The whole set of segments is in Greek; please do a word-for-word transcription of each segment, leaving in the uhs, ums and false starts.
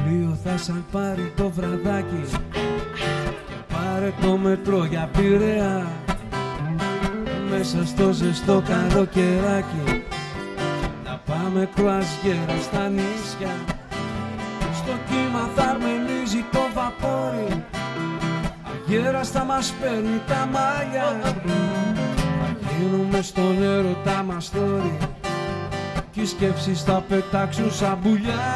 πλοίο θα σαν πάρει το βραδάκι και πάρε το μετρό για Πειραιά, μέσα στο ζεστό καλοκαιράκι να πάμε κρουαζιέρα στα νησιά. Στο κύμα θα αρμενίζει το βαπόρι, αγέρας θα μας παίρνει τα μάλια, θα γίνουμε στον έρωτα μας θόρυ κι οι σκέψεις θα πετάξουν σαν πουλιά.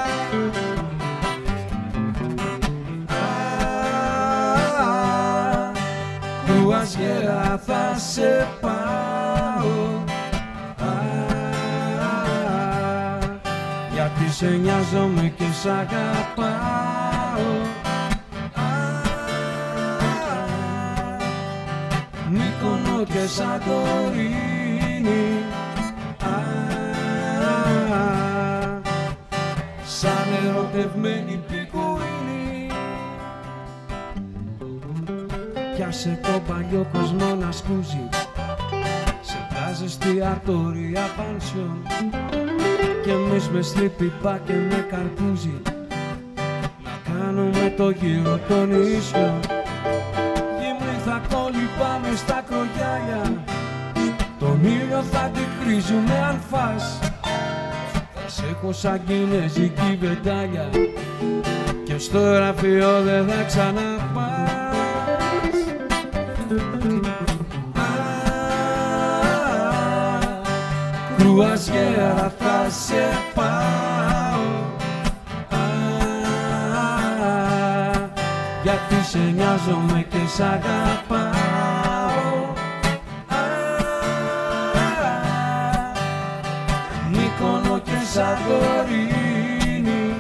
Κρουαζιέρα θα σε πάω, γιατί σε νοιάζομαι και σ' αγαπάω. Μύκονο και Σαντορίνη, σαν ερωτευμένη πιγκουίνη. Πιάσε το παλιό κόσμο να σκούζει σε πλάζες, εστιατόρια, πανσιόν κι εμείς με σλίπιπα και με καρπούζι να κάνουμε το γύρο των νησιών. Γυμνοί θα κολυμπάμε στα κρογιάλια, τον ήλιο θα την κρίζουμε αν φας. Θα σ' έχω σαν κινέζικη βεντάλια και στο γραφείο δεν θα ξαναπάς. Κρουαζιέρα θα σε πάω, γιατί σε νοιάζομαι και σ' αγαπάω. Μύκονο και Σαντορίνη,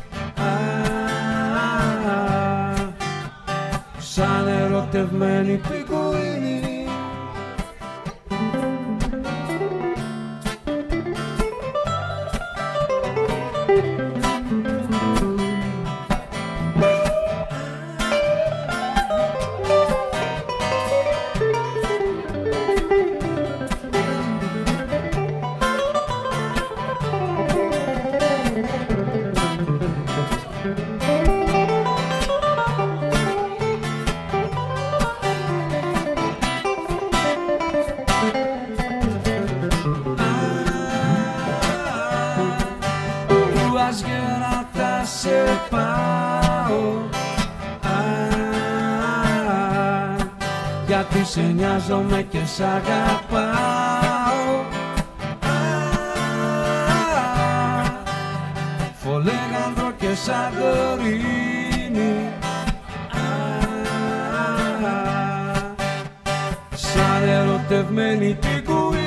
σαν ερωτευμένη πιγκουίνη. Κρουαζιέρα θα σε πάω, γιατί σε νοιάζομαι και σ' αγαπάω. Φολέγανδρο και Σαντορίνη, σαν ερωτευμένη πιγκουίνη.